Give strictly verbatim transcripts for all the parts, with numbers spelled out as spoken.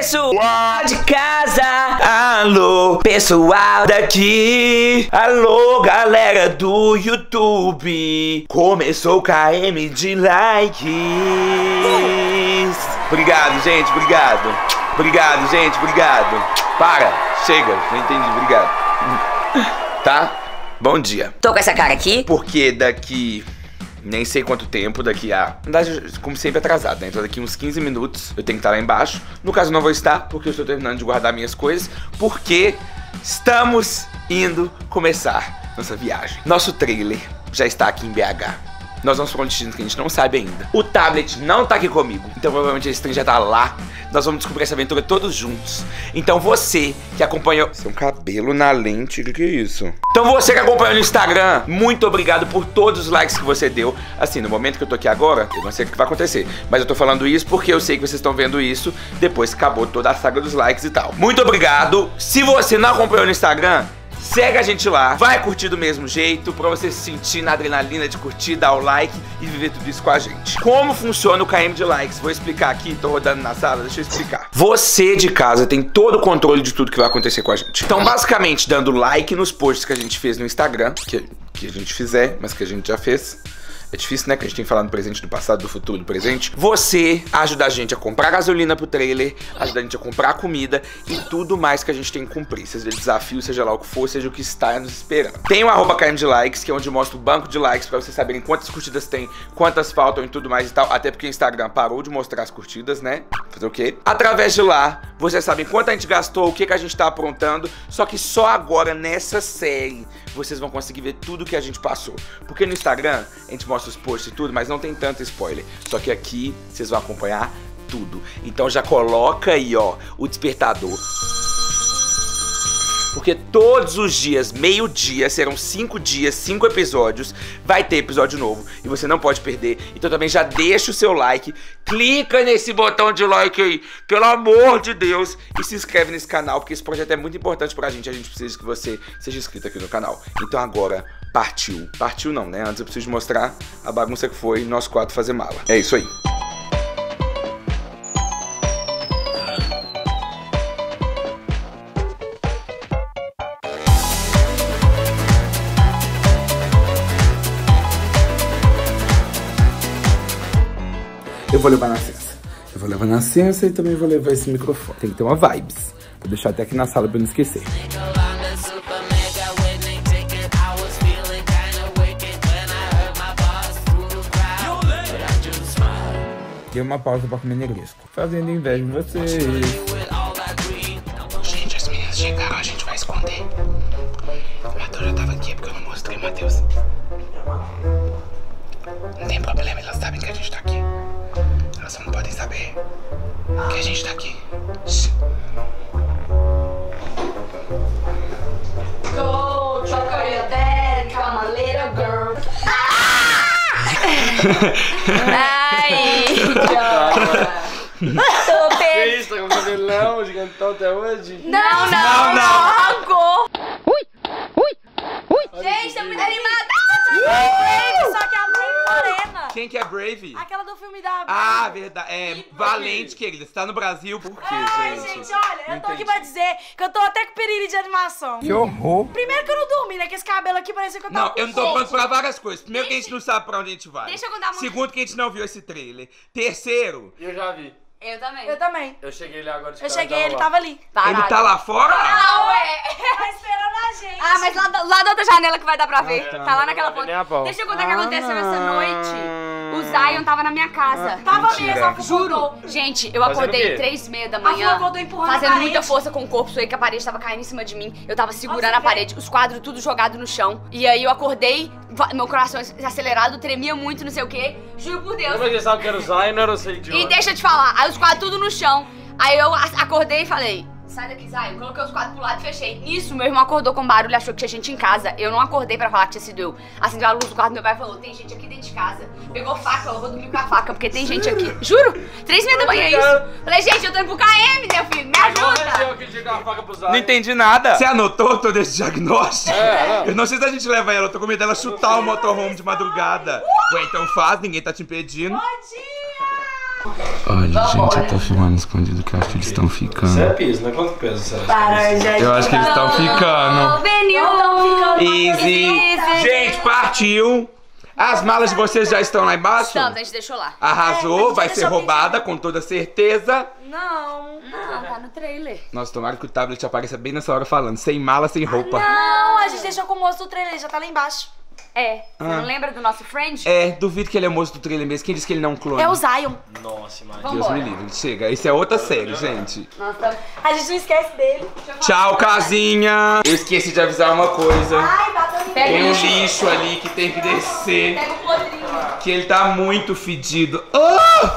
pessoal de casa, alô, pessoal daqui, alô, galera do YouTube. Começou o K M de likes. Obrigado, gente, obrigado. Obrigado, gente, obrigado. Para, chega, não entendi, obrigado. Tá? Bom dia. Tô com essa cara aqui porque daqui... nem sei quanto tempo, daqui a... na verdade, como sempre, atrasado, né? Então daqui uns quinze minutos eu tenho que estar lá embaixo. No caso, não vou estar, porque eu estou terminando de guardar minhas coisas, porque estamos indo começar nossa viagem. Nosso trailer já está aqui em B H. Nós vamos para um destino que a gente não sabe ainda. O tablet não tá aqui comigo, então provavelmente esse trem já tá lá. Nós vamos descobrir essa aventura todos juntos. Então você que acompanhou... seu cabelo na lente, o que, que é isso? Então você que acompanhou no Instagram, muito obrigado por todos os likes que você deu. Assim, no momento que eu tô aqui agora, eu não sei o que vai acontecer, mas eu tô falando isso porque eu sei que vocês estão vendo isso depois que acabou toda a saga dos likes e tal. Muito obrigado. Se você não acompanhou no Instagram, segue a gente lá, vai curtir do mesmo jeito, pra você se sentir na adrenalina de curtir, dar o like e viver tudo isso com a gente. Como funciona o K M de likes? Vou explicar aqui, tô rodando na sala, deixa eu explicar. Você de casa tem todo o controle de tudo que vai acontecer com a gente. Então, basicamente, dando like nos posts que a gente fez no Instagram, que, que a gente fizer, mas que a gente já fez. É difícil, né? Que a gente tem que falar no presente, do passado, do futuro, do presente. Você ajuda a gente a comprar gasolina pro trailer, ajuda a gente a comprar comida e tudo mais que a gente tem que cumprir. Seja desafio, seja lá o que for, seja o que está nos esperando. Tem o arroba K M de likes, que é onde eu mostro o banco de likes pra vocês saberem quantas curtidas tem, quantas faltam e tudo mais e tal. Até porque o Instagram parou de mostrar as curtidas, né? Fazer o quê? Através de lá, vocês sabem quanto a gente gastou, o que, que a gente tá aprontando. Só que só agora, nessa série, vocês vão conseguir ver tudo que a gente passou. Porque no Instagram, a gente mostra os posts e tudo, mas não tem tanto spoiler. Só que aqui vocês vão acompanhar tudo. Então já coloca aí, ó, o despertador. Porque todos os dias, meio-dia, serão cinco dias, cinco episódios. Vai ter episódio novo e você não pode perder. Então também já deixa o seu like, clica nesse botão de like aí, pelo amor de Deus, e se inscreve nesse canal, porque esse projeto é muito importante pra gente. A gente precisa que você seja inscrito aqui no canal. Então agora, partiu. Partiu não, né? Antes eu preciso mostrar a bagunça que foi nós quatro fazer mala. É isso aí. Eu vou levar na Sensa. Eu vou levar na Sensa e também vou levar esse microfone. Tem que ter uma vibes. Vou deixar até aqui na sala pra eu não esquecer. Dei uma pausa pra comer negresco. Fazendo inveja em vocês. Gente, as meninas chegaram, a gente vai esconder. O Matheus já tava aqui porque eu não mostrei o Matheus. Não tem problema, elas sabem que a gente tá aqui. Elas só não podem saber que a gente tá aqui. Go, chocolate your dad, come a little girl. Ai, Tô Que isso, tá com o cabelão gigantão até hoje? Não, não, Não, não. Arrancou. ui, ui, ui. Gente, tá muito animada. Brave, só que a Brave morena. Quem que é Brave? Aquela do filme da... Ah, verdade. É Valente, querida. Você tá no Brasil por quê, Ai, gente? gente, olha, eu tô aqui Entendi. pra dizer que eu tô até com piriri de animação. Que horror. Primeiro que eu não dormi, né? Que esse cabelo aqui parecia que eu tava Não, eu não tô com pronto fome. pra várias coisas. Primeiro que a gente não sabe pra onde a gente vai. Deixa eu contar uma- Segundo que a gente não viu esse trailer. Terceiro, Eu já vi. Eu também. Eu também. Eu cheguei ali agora de Eu cara, cheguei, tava ele lá. tava ali. ele tá lá fora? Não, é. Tá esperando a gente. Ah, mas lá, da- lá da outra janela que vai dar pra ver. tá. Tá lá naquela Não vai foto. ver nem a pau. Deixa eu contar o que aconteceu essa noite. O Zion tava na minha casa. Tava Mentira. mesmo, a Juro. Gente, eu Fazendo acordei o quê? três e meia da A manhã. Flu acordou empurrando a Fazendo parede. muita força com o corpo, suei que a parede tava caindo em cima de mim. Eu tava segurando Nossa, a parede, os quadros tudo jogado no chão. E aí eu acordei, va- meu coração acelerado, tremia muito, não sei o quê. Juro por Deus. Mas ele sabe que era o Zion, não era o sei de E onde. deixa eu te falar, aí os quadros tudo no chão. Aí eu a- acordei e falei, sai daqui, Zion. Coloquei os quadros pro lado e fechei. Nisso, meu irmão acordou com barulho, achou que tinha gente em casa. Eu não acordei pra falar que tinha sido eu. Acendeu a luz do quarto, meu pai falou, tem gente aqui dentro de casa. Pegou faca, eu vou dormir com a faca, porque tem gente aqui. Juro, três e meia da manhã é isso. Falei, gente, eu tô indo pro K M, meu filho, me ajuda. Eu que a faca pro Zion. Não entendi nada. Você anotou todo esse diagnóstico? É, não. Eu não sei se a gente leva ela, eu tô com medo dela chutar o motorhome de madrugada. Ué, então faz, ninguém tá te impedindo. Bom dia! Olha, Vambora. gente, eu tô filmando escondido que eu acho que eles estão ficando. Isso é peso, né? Quanto peso você acha? Para, gente. Eu acho que eles estão ficando. Easy. Gente, partiu. As malas de vocês já estão lá embaixo? Estamos, a gente deixou lá. Arrasou, É, vai mas ser deixa eu roubada com toda certeza. Não. Não, tá no trailer. Nossa, tomara que o tablet apareça bem nessa hora falando. Sem mala, sem roupa. Não, a gente deixou com o moço do trailer, já tá lá embaixo. É, você Ah. não lembra do nosso friend? É, duvido que ele é moço do trailer mesmo. Quem disse que ele não é um clone? É o Zion. Nossa, imagina. Deus Vambora. me livre. Chega, isso é outra série, gente. Nossa, A gente não esquece dele. Tchau, casinha. Eu esqueci de avisar uma coisa. Ai, bateu em Pega Tem um lixo. lixo ali que tem que descer. pega o podrinho. Que ele tá muito fedido. Ah!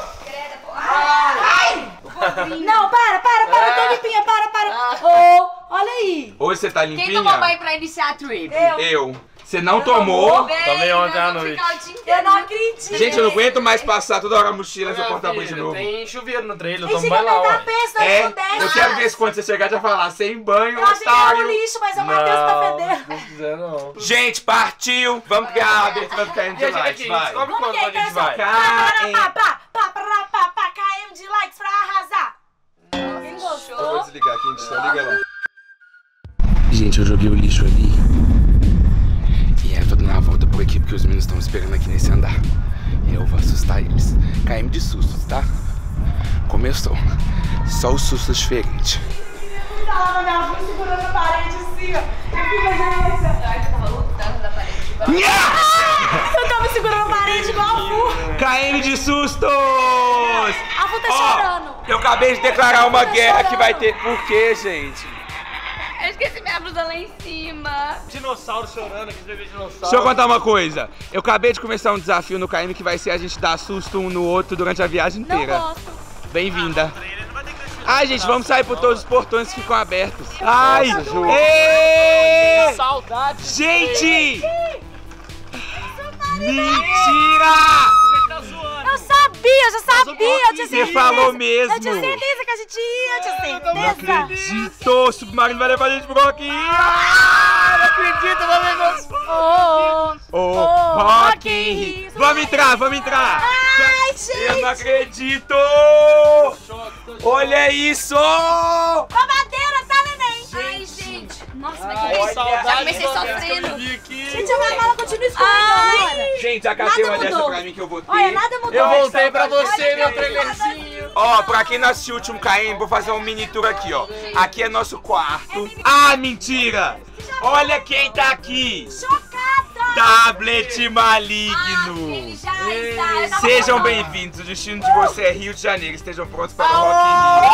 Não, para, para, para, eu tô limpinha, para, para. Ô, olha aí. Hoje você tá Quem limpinha? tomou banho pra iniciar a trip? Eu. Eu. Você não tomou? Bem, Tomei ontem nós à vamos noite. ficar o dia inteiro. Eu não acredito. Gente, eu não aguento mais passar toda hora a mochila nessa Minha porta-banho de filha, novo. Tem chuveiro no trailer, eu Tem tomo que banho lá, apertar a ué. peça, É, não desce. eu quero ver se quando você chegar já falar sem banho, Eu achei que era um otário. lixo, mas o Matheus tá Não, fedendo. se Deus quiser, não. Gente, partiu. Vamos criar a abertura do K M de Gente, Lights, aqui, vai. descobre Vamos quanto que a é gente isso? vai. K Pá, M. pá, pá, pá, pá, pá, pá, K M de likes pra arrasar. Quem Eu vou gostou? desligar aqui, a gente só liga lá. Gente, eu joguei o lixo ali. E eu tô dando uma volta por aqui porque os meninos estão esperando aqui nesse andar. E eu vou assustar eles. K M de sustos, tá? Começou. Só os sustos diferentes. Tava na minha mão segurando a parede assim, ó. Eu fui fazendo isso. Ai, eu tava lutando na parede de baixo. Eu tava segurando a parede igual a Fu. K M de sustos! A Fu tá chorando. Eu acabei de declarar uma guerra que vai ter. Por quê, gente? Eu esqueci minha blusa lá em cima. Dinossauro chorando, quis beber dinossauro. Deixa eu contar uma coisa. Eu acabei de começar um desafio no K M que vai ser a gente dar susto um no outro durante a viagem Não inteira. gosto. Bem-vinda. Ai, gente, vamos sair por todos os portões que ficam abertos. Ai! Ju. Ê! Saudade. Gente! Mentira! Você tá zoando. Eu sabia, eu já sabia, eu tinha Você certeza. falou mesmo. Eu tinha certeza que a gente ia, eu tinha Não certeza. acredito! O Submarino vai levar a gente pro Rock in Rio! Ah, não acredito, meu negócio! Oh, Ô, oh, Rock in Rio! Vamos entrar, vamos entrar! ai, Eu não gente. acredito! Olha isso! Babadeira, tá, neném? Ai, gente. Nossa, mas Ai, que saudade Já comecei do momento que eu sofrendo. vivi aqui. Gente, a minha mala continua escorrendo, olha. Gente, já catei Nada uma dessa mudou. pra mim que eu vou ter. Olha, nada mudou. Eu voltei pra você, Olha meu que trailerzinho. Ó, pra quem não assistiu o último K M, vou fazer um mini tour aqui, ó. Aqui é nosso quarto. Ah, mentira! Olha quem tá aqui! Chocada. Tablet Ele maligno! já está. Eu tava Sejam falando. bem-vindos, o destino de você é Rio de Janeiro. Estejam prontos para o Rock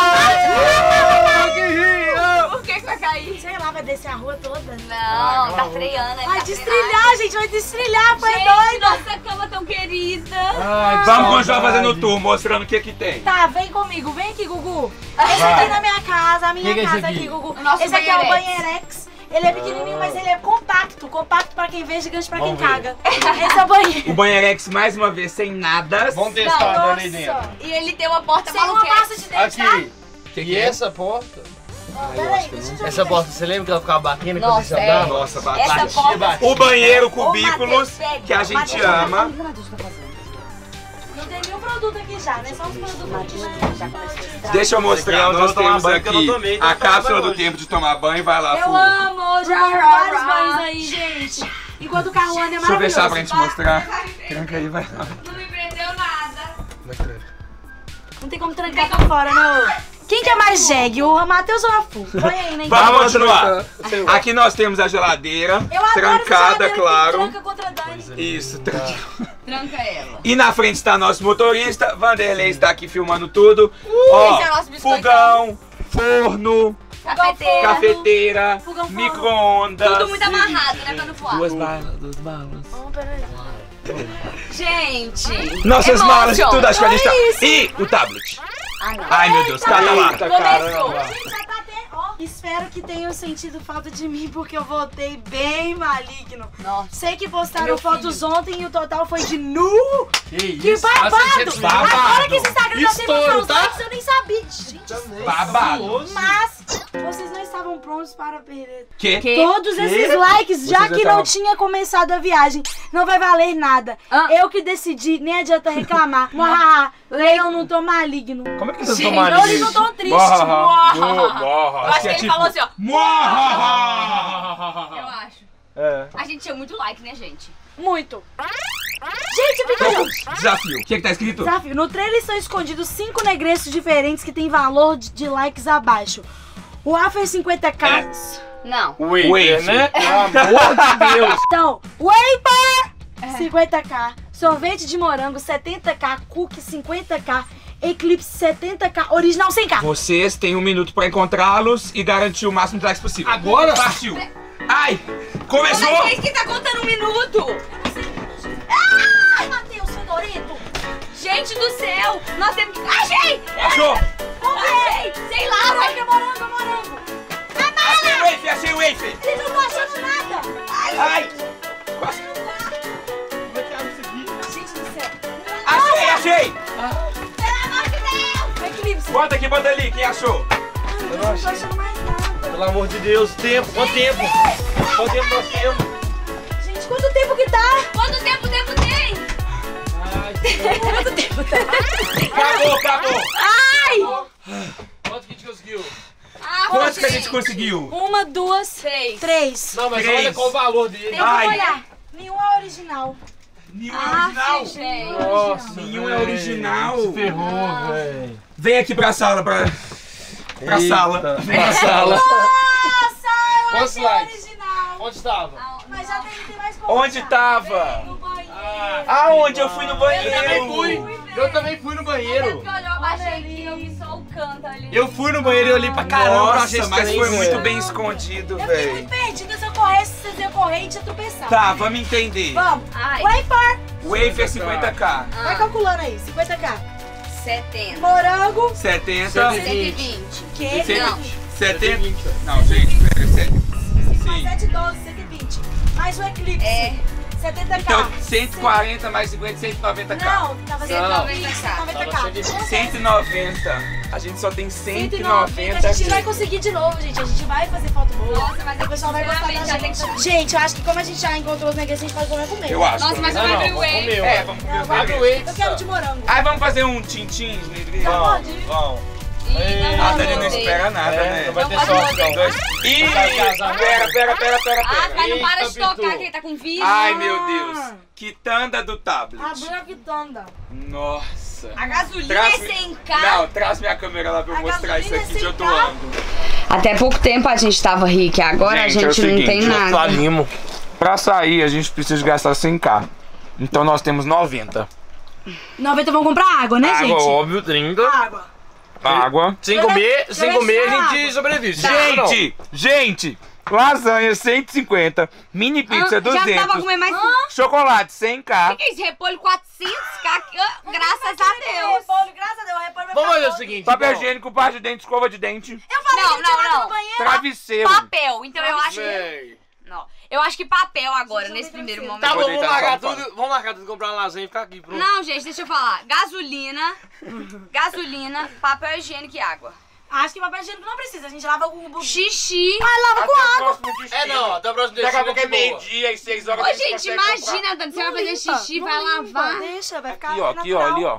in Rio. Por que que vai cair? Sei lá, vai descer a rua toda. Não, tá freando. ele Vai tá destrilhar, gente, vai destrilhar, foi Gente, doido. nossa cama tão querida. Ai, que Vamos continuar saudade. fazendo o tour, mostrando o que que tem. Tá, vem comigo, vem aqui, Gugu. Esse aqui na minha casa, a minha Que que é esse casa aqui? aqui, Gugu. O nosso Esse aqui é o banheirex. banheirex. Ele é pequenininho, mas ele é compacto. Compacto pra quem vê, gigante pra quem Vamos ver. caga. Esse é o banheiro. O banheirex, mais uma vez, sem nada. Vamos testar Não, dando aí Nossa. dentro. E ele tem uma porta Sem uma maluquete. pasta de dente, tá? Aqui. E essa porta? Ó, peraí, deixa eu Essa ver. porta, você lembra que ela ficava batendo quando Nossa, você é. andava? Nossa, Essa batia. porta... batia. O banheiro, Ô, cubículos, Matheus, pega. que a gente Matheus, ama. Amiga, Matheus, tá fazendo? Não tem nenhum produto aqui já, né? Só os produtos que Deixa eu mostrar, Aqui é onde nós eu tomar temos banho, que eu não aqui tomei, então a eu tomo cápsula banho do hoje. tempo de tomar banho. Vai lá, Eu Fu. amo, hoje eu Rá, amo rá, vários rá. banhos aí, gente. Enquanto o carro anda é Deixa eu maravilhoso. fechar pra gente mostrar. Tranca aí, vai lá. Não me prendeu nada. Não tem como trancar pra fora, né, ô? Quem que é mais jegue, o Matheus ou a Fu? Põe aí, né? Vamos continuar. Aqui nós temos a geladeira, Eu adoro essa trancada, geladeira que claro. tranca contra Dani. Isso, tranquilo. Tranca ela. E na frente está nosso motorista, Vanderlei está aqui filmando tudo. Ó, esse é o nosso biscoitão. fogão, forno, Cafeteira. cafeteira, Fogão, fogão. micro-ondas. Tudo muito amarrado, né? Pra não voar. Duas balas, duas balas. Oh, peraí. Gente. Nossas emotion. malas e tudo, acho que a gente tá... Olha isso. E o tablet. Ah, não. Ai, meu Deus, cata lá. Eita, Começou. caramba. Gente, já tá até... Ó, espero que tenham sentido falta de mim, porque eu voltei bem maligno. Nossa. Sei que postaram Meu fotos ontem e o total foi de nu. Que Que isso? babado! seiscentos mil. Agora que esse Instagram já tem Estouro, meus tá? likes, eu nem sabia. Gente, Babado. mas vocês não estavam estão prontos para perder. Que? Que? Todos esses likes, já Vocês que já não estavam- tinha começado a viagem. Não vai valer nada. Ah. Eu que decidi, nem adianta reclamar. Muahaha, Leão não tô maligno. Como é que vocês Gente, estão Então eles não tão tristes. Eu acho que ele falou assim, ó. Eu acho. É. A gente tinha muito like, né, gente? Muito. Gente, fica aí. Desafio. O que, que tá escrito? Desafio. No trailer estão escondidos cinco negrestos diferentes que têm valor de, de likes abaixo. O Afer cinquenta K. Não. Wafer, Wafer. né? Pelo amor de Deus. Então, Wafer cinquenta K. Sorvete de morango setenta K. Cookie cinquenta K. Eclipse setenta K. Original cem K. Vocês têm um minuto pra encontrá-los e garantir o máximo de likes possível. Agora? Partiu. Ai, começou. Mas quem que tá contando um minuto? Ah, Matheus Fedorento. Gente do céu! Nós temos que... Achei! Achou? Achei! Sei lá, vai! Morango, morango, morango. Achei o wafer, achei o wafer. Eles não estão achando nada. Ai. Quase. Como é que abre isso aqui? Gente do céu. Achei, achei. Pelo amor de Deus. Eclipse. Bota aqui, bota ali. Quem achou? Eu não tô achando mais nada. Pelo amor de Deus, tempo, quanto tempo? Quanto tempo nós temos? Gente, quanto tempo que tá? Quanto tempo o tempo tem? Ai, Quanto tempo tá? Acabou, acabou. Ai! quanto que a gente conseguiu? Ah, Quantos que a gente gente conseguiu? Uma, duas, Três. três. Não, mas Três. olha qual o valor dele. Tem que Ai. olhar. Nenhum é original. Nenhum é Ah, original. gente. Nossa, Nenhum é véi. original. Se ferrou, velho. Vem aqui pra sala, pra... Pra Eita. sala. Vem Pra sala. Nossa, eu Quantos achei likes? original. Onde estava? Mas já tem, tem mais como Onde achar. tava? No banheiro. Aonde? Eu fui no Eu também banheiro. fui. Eu também fui no banheiro. Eu achei que eu vi só o canto ali. Eu fui no banheiro e olhei pra caramba. eu achei Nossa, mas estranho, foi muito velho. bem escondido, Eu fiquei velho. muito perdida. Se eu corresse, se vocês iam correr, a gente ia tropeçar. Tá, vamos entender. Vamos. Ai. Wafer. Wafer cinquenta K. Vai calculando aí. cinquenta K. setenta. Morango. setenta. cento e vinte. Que? Cento- Não. setenta. Não, gente, pera, setenta. Mais Sim. sete, doze, cento e vinte. Mais o Eclipse. É. setenta K. Então, cento e quarenta mais cinquenta, cento e noventa K. Não, tava cento e noventa K. cento e noventa K. cento e noventa. A gente só tem cento e A noventa gente vai aqui. conseguir de novo, gente. A gente vai fazer foto boa. Nossa, mas o pessoal vai gostar da sinceramente, já tem gente. que- Gente, eu acho que como a gente já encontrou os negócios, a gente pode comer com medo. Eu acho. Nossa, mas Não, eu não, abri o vamos whey. comer, É, ué. vamos Não, comer. vai- Abre o whey, Eu quero de morango. Aí vamos fazer um tintim, né? Vamos, vamos. Ih, A Dani não voltei. espera nada, É, né? não vai ter Não, sorte, não. Dois. Ih, pera, pera, pera, pera, Ah, pera. mas não para de Eita, tocar Pitu. que ele tá com vídeo. Ai, meu Deus. Quitanda do tablet. Abriu a quitanda. Nossa. A gasolina Traz- é cem K. Não, traz minha câmera lá pra eu A mostrar isso gasolina aqui é de eu tô cem K. ando. Até pouco tempo a gente tava rica, agora Gente, é a o gente não seguinte, tem eu nada. Flamimo. Pra sair, a gente precisa gastar cem K. Então nós temos noventa. noventa vão comprar água, né, Água, gente? óbvio, trinta. Água. Água. Sem Eu comer, já- sem eu comer já a gente água. sobrevive. Gente, gente, lasanha cento e cinquenta, mini pizza Ah, já tava duzentos, comendo mais... chocolate cem K. O que é isso? Repolho quatrocentos K? Ah, graças a Deus. Repolho, graças a Deus, o repolho vai Vamos ficar fazer o todo. seguinte. Papel então. higiênico, pasta de dente, escova de dente, Eu falei Não, que tinha não, nada não. no banheiro. travesseiro. Papel. Então eu acho que... Véi. Não. Eu acho que papel agora, Gente, nesse não tem primeiro travesseiro. momento. Tá bom, Vou vamos deitar largar só no tudo. Vamos largar tudo, comprar uma lasanha e ficar aqui, pronto. Não, gente, deixa eu falar. Gasolina, gasolina, papel higiênico e água. Acho que papel higiênico não precisa, a gente lava com o... Xixi. Mas lava com água. É não, até o próximo Daqui a destino pouco é de boa. meio-dia e seis horas Ô, a gente gente, consegue comprar. imagina, Dani, você vai fazer limpa, xixi, não vai limpa, lavar. Deixa, vai ficar Aqui, ó, aqui, ó, natural. ali, ó.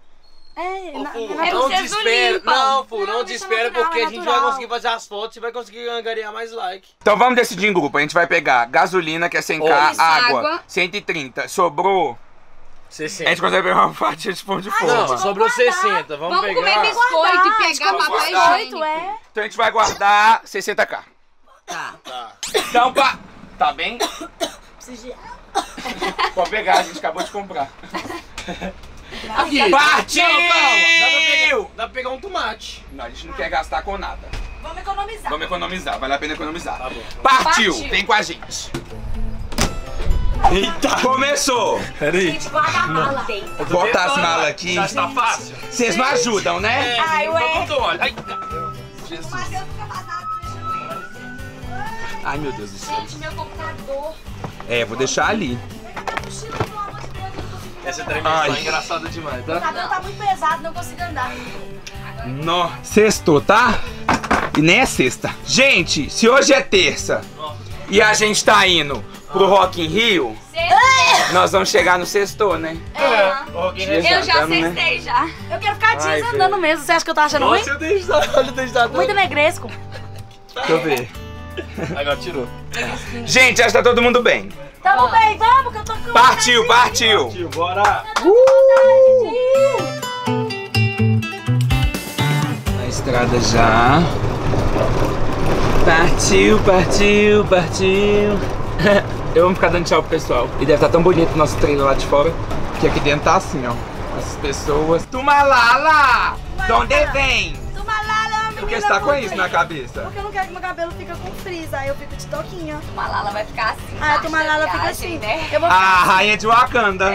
É, Ô, na, Fu, na- É não vocês não desespera, limpam. não, Fu, não, Não, deixa desespera natural, porque é a gente vai natural. conseguir fazer as fotos e vai conseguir angariar mais like. Então vamos decidir em grupo. A gente vai pegar gasolina, que é cem K, Isso, água, água. cento e trinta. Sobrou. A sessenta. gente consegue pegar uma fatia de pão de forma. Não, vamos sobrou guardar. sessenta, vamos, Vamos comer pegar. biscoito Guardar, e pegar tipo, papel guardar. higiênico. é. Então a gente vai guardar sessenta K. Tá. Tá. Então, pá. Tá bem? Preciso de... Pode pegar, a gente acabou de comprar. Aqui. Partiu! Não, calma, dá pra, pegar, dá pra pegar um tomate. Não, a gente não quer gastar com nada. Vamos economizar. Vamos economizar, vale a pena economizar. Tá bom. Partiu! Partiu. Vem com a gente. Eita! Começou! Peraí. Gente, guarda a mala. Bota as malas aqui. Já está fácil? Vocês não ajudam, né? Ai, ué. Olha. Ai, Jesus. Matheus nunca faz nada, deixa eu ir. Ai, meu Deus do céu. Gente, meu computador. É, vou deixar ali. Mochila, pelo amor de Deus, eu não consigo. essa tremenda Ai. é engraçada demais, O tá? cabelo tá muito pesado, não consigo andar. Nó. Sextou, tá? E nem é sexta. Gente, se hoje é terça e a gente tá indo pro Rock in Rio, nós vamos chegar no sexto, né? É. Rock in Rio. Eu já Andando, né? cestei já. Eu quero ficar dias Ai, andando mesmo. Você acha que eu tô achando ruim? Nossa, eu dei risada, olha o dentado. Muito negresco. Deixa eu ver. Agora tirou. Gente, acho que tá todo mundo bem. Tamo bem, vamos que eu tô com... Partiu, partiu. Tio, bora. Na estrada já. Partiu, partiu, partiu. Eu vou ficar dando tchau pro pessoal. E deve estar tão bonito o nosso trailer lá de fora. Que aqui dentro tá assim, ó. Essas pessoas. Tumalala! De onde vem? Tumalala, Por que você tá com isso na cabeça? Porque eu não quero que meu cabelo fique com frizz, aí eu fico de toquinha. Tumalala vai ficar assim. Ah, a parte Tumalala da fica viagem, assim. né? Eu vou A ficar rainha de Wakanda.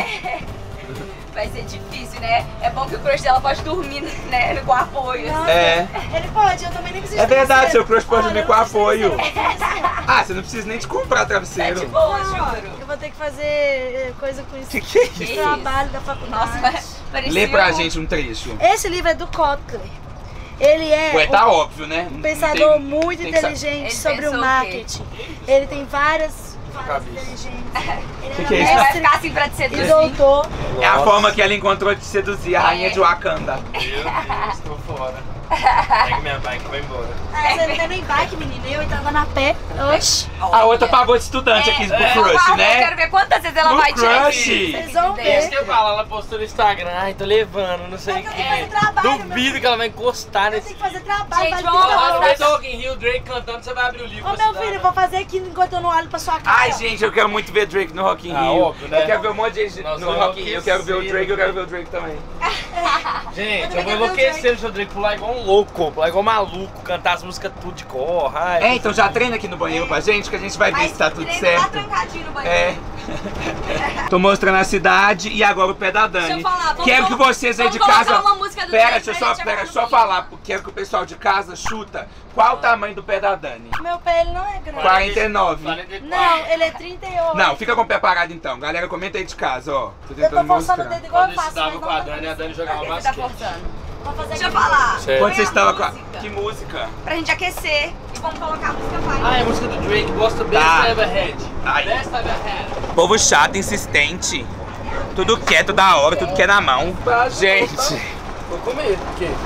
Vai ser difícil, né? É bom que o crush dela pode dormir, né? Com apoio. Nossa, É. Ele pode, eu também nem preciso É de verdade, travesseiro. seu crush pode Olha, dormir eu com não preciso apoio. de travesseiro. Ah, você não precisa nem de comprar É travesseiro. de boa, Não, juro. eu vou ter que fazer eh, coisa com isso. Que que é De isso? trabalho da faculdade. Nossa, mas parecia Lê pra um- gente um trecho. Esse livro é do Kotler. Ele é Ué, tá óbvio, né? um Não pensador tem- muito tem que sa- inteligente Ele sobre pensou o o quê? marketing. Ele tem várias várias Cabeça. inteligências. Ele Que era que é isso? Ele vai mestre ficar assim pra te e seduzir. doutor. É a forma que ela encontrou de seduzir a rainha de Wakanda. Meu Deus, tô fora. Pega minha bike e vai embora. Ah, você não tem nem bike, menina. Eu tava na pé. Oxi. A outra pagou de estudante aqui pro É, crush, eu né? quero ver quantas vezes ela No vai tirar crush. esse- Vocês vão esse ver. Isso que eu falo, ela postou no Instagram, ai, tô levando, não sei É o que eu que. tô fazendo trabalho, meu Duvido filho. que ela vai encostar Eu nesse. tenho que fazer trabalho. Gente, vale vamos trinta lá, Quando horas. vai ter Rock in Rio, o Drake cantando, você vai abrir o livro. Ô, pra meu estudar. filho, eu vou fazer aqui enquanto eu não olho pra sua cara. Ai, gente, eu quero muito ver Drake no Rock in Ah, Rio. óbvio, né? Eu quero ver um monte de gente Nós no vamos Rock in Rio. Eu quero ver o Drake, eu quero ver o Drake também. Gente, Eu eu vou também quero ver o enlouquecer no seu Drake, pular igual um louco, pular igual um maluco, cantar as músicas tudo de cor. Ai, É, então já treina aqui no banheiro pra gente, que a gente vai ver Mas se tá tudo treina lá certo. trancadinho no É. banheiro. Tô mostrando a cidade e agora o pé da Dani. Deixa eu falar, vamos Quero que colo- vocês aí vamos de colocar casa. uma música do Pera, Drake deixa eu pra só, gente pera, chegar deixa eu no falar, porque quero que o pessoal de casa chuta. Qual o tamanho do pé da Dani? Meu pé, ele não é grande. quarenta e nove. quarenta e quatro. Não, ele é trinta e oito. Não, fica com o pé parado então. Galera, comenta aí de casa, ó. Tô Eu tô tentando forçando o mostrar. dedo igual Quando eu eu faço. estudava mas com não a tá Dani, a Dani jogava Por que você tá basquete. forçando? Vou fazer Deixa eu aqui. falar. Sério? Quando você estava com a... Música. Que música? Pra gente aquecer. E vamos colocar a música pai. Ah, é a música do Drake, gosta Best Tá. Ever Had. Aí. Best Ever Had. Povo chato, insistente. Tudo quieto da hora, tudo que é na mão. Gente, Vou comer, por quê?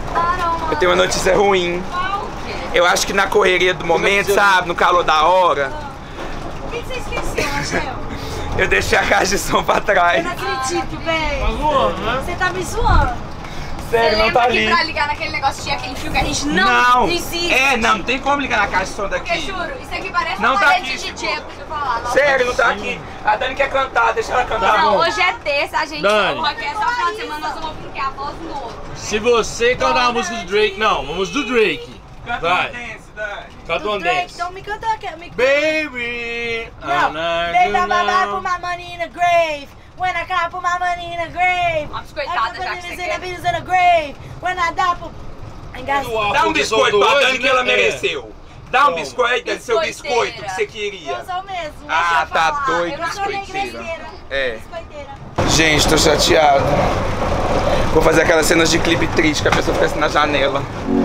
eu tenho uma notícia ruim. Eu acho que na correria do momento, sabe, no calor da hora, O que que você esqueceu, Angel? eu deixei a caixa de som pra Eu trás. não acredito, Tá velho. zoando, né? Você tá me zoando. Sério, não lembra tá que ali. pra ligar naquele negócio tinha aquele fio que a gente não, Não, existe? é, não, não tem como ligar na caixa de som Porque daqui. juro, isso aqui parece Não uma tá parede aqui, de Chico. D J, deixa eu falar. Nossa. Sério, não tá aqui. A Dani quer cantar, deixa ela cantar. Não, hoje é terça, a gente Dani. o rock é só final de semana, nós vamos ouvir a voz um do outro. Se você cantar uma música do Drake, não, uma música do Drake. Canta Vai. um dance, Dani. Canta Do uma Drake, dance. então me canta aqui. Me... Baby, Não, I'm not baby, good I'm about to now. put my money in the grave. When I cry, put my money in the grave. Uma biscoitada já que você in quer. the in the grave. When I die, put... Engasgou. Dá um biscoito pra Dani que ela É. mereceu. Dá um Toma. biscoito, Dani, seu Biscoiteira. biscoito que você queria. Eu sou mesmo. Ah, deixa eu tá falar. doido, Eu não sou nem biscoiteira. igrejeira. É. Biscoiteira. Gente, tô chateado. Vou fazer aquelas cenas de clipe triste que a pessoa fica assim na janela.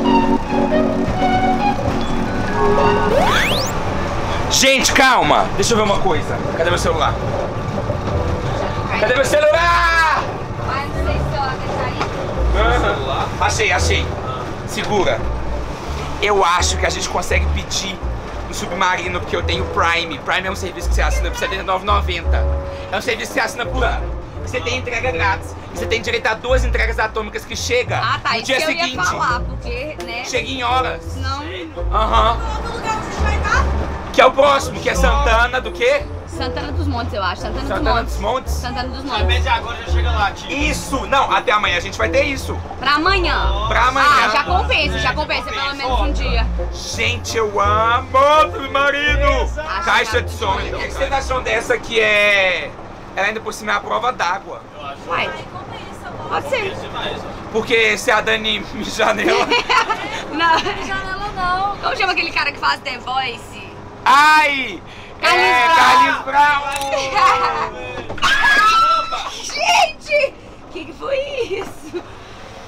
Gente, calma! Deixa eu ver uma coisa. Cadê meu celular? Cadê meu celular? Mas não sei se ela quer sair. Aham. Achei, achei. Segura. Eu acho que a gente consegue pedir no Submarino, porque eu tenho Prime. Prime é um serviço que você assina por setenta e nove reais e noventa centavos. É um serviço que você assina por ano. Você tem entrega grátis. Você tem direito a duas entregas atômicas que chega Ah, tá, no isso dia que eu seguinte. ia falar, porque, né, Chega em horas. não... Aham. Qual lugar que você vai estar? Que é o próximo, que é Santana do quê? Santana dos Montes, eu acho, Santana, Santana dos dos Montes. Montes. Santana dos Ao invés Montes. de agora já chega lá, tio. Isso! Não, até amanhã a gente vai ter isso. Pra amanhã. Pra amanhã. Ah, já compensa, já compensa, pelo menos um dia. Gente, eu amo Submarino! Caixa de som. O que que vocês acham dessa que é... Ela ainda por cima é a prova d'água. Vai, pode ser. Porque se a Dani mijar nela... Não. Janela não. Como chama aquele cara que faz The Voice? Ai! É, Carlinhos Brown! Gente! O que, que foi isso?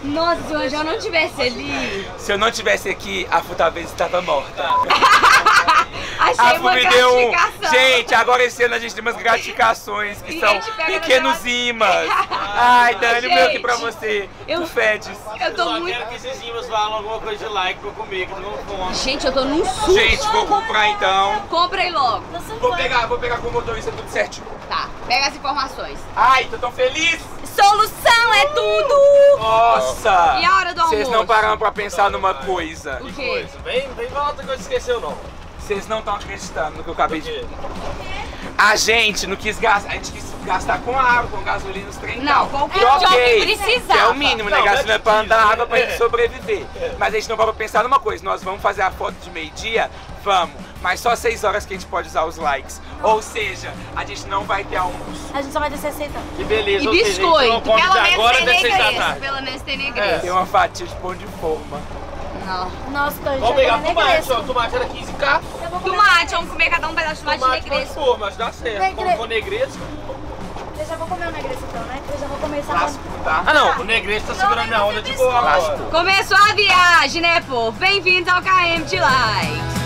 Nossa, se o Rangel não tivesse ali... Se eu não tivesse aqui, a Fu talvez estava morta. Achei A Fu uma me deu um... gratificação. Gente, agora esse ano a gente tem umas gratificações que E são a gente pega no pequenos negócio. imãs. Ai, Dani, o meu aqui Gente, pra você. eu- Tu fedes. Eu tô Só muito... quero que esses imãs falam alguma coisa de like pra eu comer, que eu tô com fome. Gente, eu tô num susto. Gente, vou comprar então. Compra aí logo. Vou pegar, vou pegar com o motorista tudo certinho. Tá, pega as informações. Ai, tô tão feliz. Solução é tudo! Nossa. E a hora do almoço? Vocês não pararam pra pensar numa coisa. O quê? Vem, vem falar outra coisa que você esqueceu, não. Vocês não estão acreditando no que eu acabei de... Porque A gente não quis gastar, a gente quis gastar com água, com gasolina, os trem e Não, tal. qualquer Que coisa ok, que precisava. que é o mínimo, né? Não, Gasolina não é pra andar, difícil, água pra é. gente sobreviver. Mas a gente não vai pensar numa coisa, nós vamos fazer a foto de meio-dia? Vamos, mas só seis horas que a gente pode usar os likes. Ou seja, a gente não vai ter almoço. A gente só vai ter sessenta. que beleza, E ou seja, a gente não biscoito. come Pelo de menos agora tem até seis da negresso. tarde. Pelo menos tem Tem negresso. uma fatia de pão de forma. Não. Nossa, tô Vamos pegar tomate, ó. Tomate era quinze k. Tomate, vamos comer cada um pedaço de tomate de Tomate pode negresso. for, mas dá certo. Negre- Como for negresco. Eu já vou comer o negresso então, né? Eu já vou começar a... Lasco, tá? Ah não, o negresco tá segurando minha onda de boa agora. Lasco. Começou a viagem, né, pô? Bem-vindos ao K M de Likes.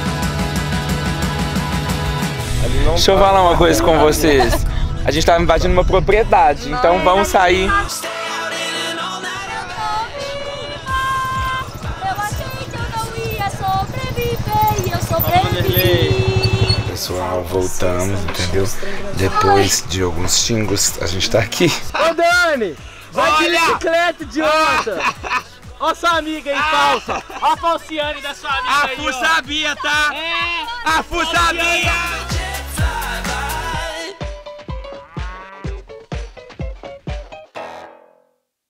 Deixa eu falar uma coisa com vocês. A gente tava invadindo uma propriedade, então vamos sair. Eu achei que eu não ia sobreviver e eu sobrevivi. Pessoal, voltamos, entendeu? Depois de alguns xingos, a gente tá aqui. Ô Dani! Vai de Olha! bicicleta, idiota! Ó sua amiga aí, falsa! Ó a falciane da sua amiga A aí, Fu ó. sabia, tá? É! A Fu sabia!